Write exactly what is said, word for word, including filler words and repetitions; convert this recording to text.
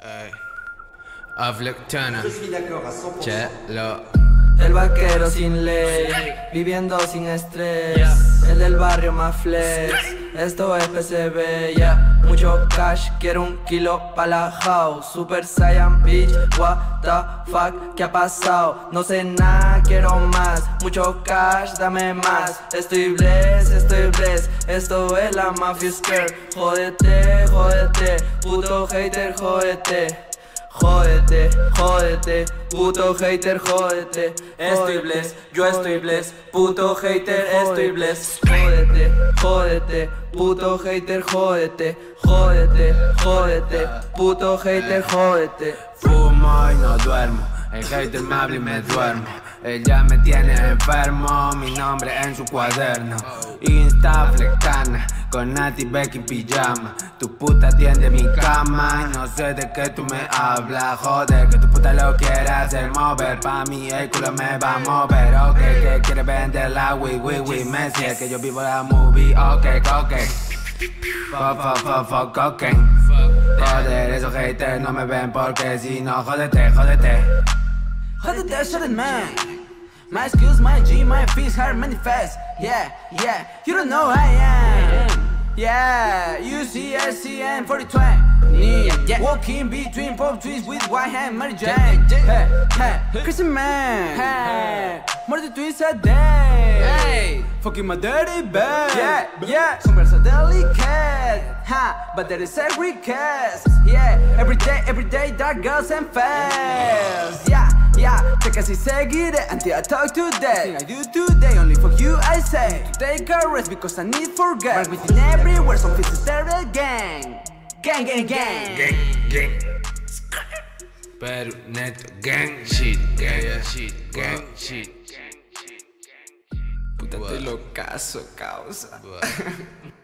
Hey. Aflectana. Je suis d'accord à cent pour cent. Chelo. El vaquero sin ley, viviendo sin estrés. El del barrio más flex, esto es P C B, yeah. Mucho cash, quiero un kilo pa' la house. Super Saiyan bitch, what the fuck, ¿qué ha pasado? No sé nada, quiero más. Mucho cash, dame más. Estoy blessed, estoy blessed. Esto es la mafia skirt. Jódete, jódete, puto hater, jódete. Jódete, jódete, puto hater, jódete. Estoy blessed, yo estoy blessed, puto hater, estoy blessed. Jódete, jódete, puto hater, jódete. Jódete, jódete, puto hater, jódete. Fumo y no duermo, el hater me habla y me duermo. Ella me tiene enfermo, mi nombre en su cuaderno. Insta flectana, con Nati Becky pijama. Tu puta tiende mi cama y no sé de qué tú me hablas. Joder, que tu puta lo quiere hacer mover. Pa' mí el culo me va a mover. Ok, que quiere vender la wi wi wi Messi, es que yo vivo la movie. Ok, ok. Fuck, fuck, fuck, fuck, cocaine. Joder, esos haters no me ven porque si no, jódete, jódete. Jódete, shut it, man. My skills, my G, my fees, hard manifest. Yeah, yeah, you don't know who I am. Yeah, U C S C N forty twenty. Yeah, walking between pop trees with white hand, Mary Jane. Hey, hey, Chrissy man. Hey, more than twice a day. Hey, fucking my dirty bed. Yeah, yeah, some girls are delicate. Ha, but there is a request. Yeah, every day, every day, dark girls and fails. Yeah. Yeah, te casi seguiré until I talk today. I do today, only for you I say. To take a rest because I need forget. But within everywhere, some faces stare at gang. Gang, gang, gang. Gang, gang. Pero neto, gang shit, gang shit, gang shit. Puta, te lo caso, causa.